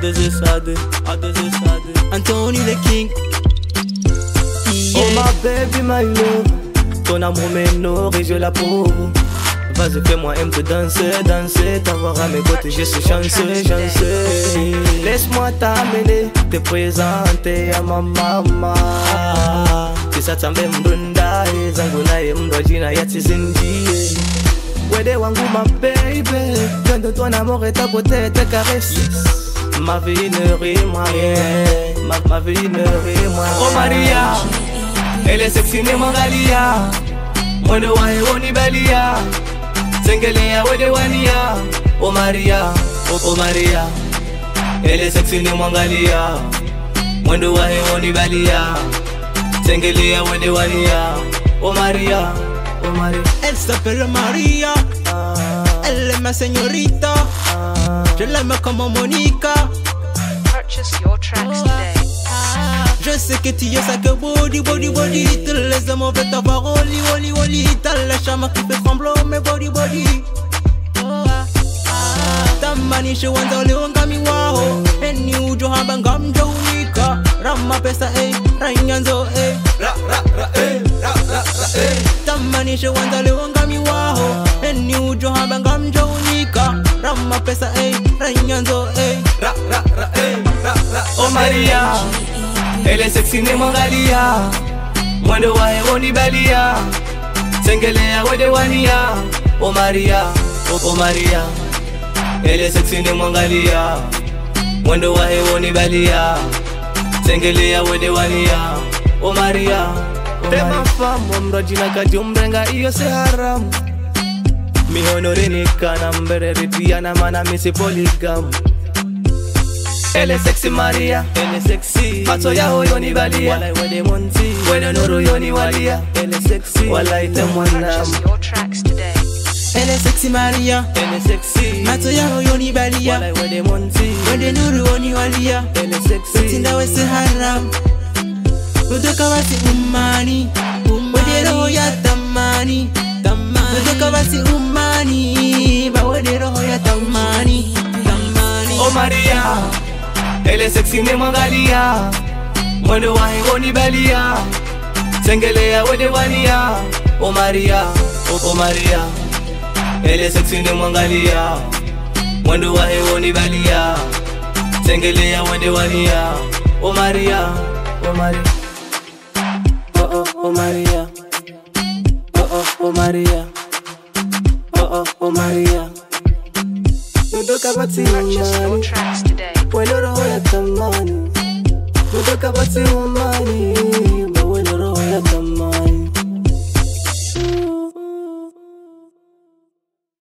Adesade, Anthony the King. Yeah. Oh my baby, my love, ton amour m'honore et je l'approuve. Vas-y fais-moi aimer te danser, t'avoir à mes côtés, je suis chanceux. Laisse-moi t'amener, te présenter à ma maman. Tisata mbembrunda, zangu naye mdwajina yati zinjie. Wede wangu ma baby, donne ton amour et ta beauté, tes caresses. Ma vie ne rime rien, ma vie ne rime rien. Oh Maria, elle est sexy ni mangalia. Mwendo wae woni belia. Sengelea wede wania. Oh Maria, oh Maria, elle est sexy ni mangalia. Mwendo wae woni belia. Sengelea wede wania. Oh Maria, oh Maria. Elle s'appelle Maria, elle est ma señorita. Je l'aime comme Monica. Purchase your tracks today. Je sais que tu es ça que body. Tous les hommes veulent t'avoir oli. T'as la chambre qui fait trembler mes body. Ta mani she wanda leonga mi wao. Eni ujo hamba ngamjo unika. Rama pesa ranyanzo Ta mani she wanda leonga mi wao. Eni ujo hamba ngamjo unika. Rama pesa ranyanzo Oh Maria, elle est sexy ni mangalia. Mwendo wae woni belia. Sengelea wede wania. Oh Maria, oh Maria, elle est sexy ni mangalia. Mwendo wae woni belia. Sengelea wede wania. Oh Maria, t'es ma femme, mrojina kati umbrenga iyo se haram. Mi honore ni kana mbere ripiana mana mi se polygam. Elle est sexy Maria, elle est sexy. Mato ya hoyo ni balia. Walai wede monti, wede nuru yoni walia. Elle est sexy, walai te mwanam. Purchase your tracks today. Elle est sexy Maria, Elle est sexy. Mato ya hoyo ni balia. Walai wede monti, Wede nuru yoni walia. elle est sexy. Tinda wese haram. Udoka wasi umani. Wede roho ya tamani. Udoka wasi umani. Ba wede roho ya tamani. Oh Maria, elle est sexy ni mangalia. Mwendo wae woni belia. Sengelea wede wania. Oh Maria, oh Maria, elle est sexy ni mangalia. Mwendo wae woni belia. Sengelea wede wania. Oh Maria, oh Maria, oh Maria, oh Maria, oh Maria. Nudoka bati Purchase your umani. tracks today. Wendo roho ya tamani. Nudoka bati umani.